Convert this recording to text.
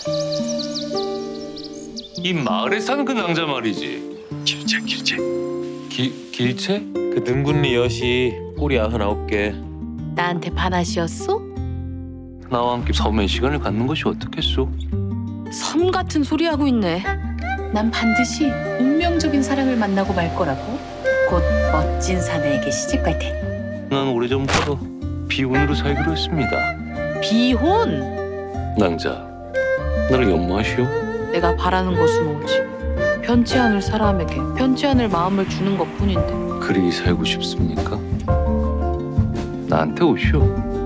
이 마을에 사는 그 낭자 말이지. 길채. 길채? 그 능군리 여시 꼬리 99개. 나한테 반하시었어? 나와 함께 섬의 시간을 갖는 것이 어떻겠소? 섬 같은 소리 하고 있네. 난 반드시 운명적인 사랑을 만나고 말 거라고. 곧 멋진 사내에게 시집 갈 테니. 난 오래전부터 비혼으로 살기로 했습니다. 비혼? 낭자, 나를 연모하시오. 내가 바라는 것은 오직 변치 않을 사람에게 변치 않을 마음을 주는 것뿐인데. 그리 살고 싶습니까? 나한테 오시오.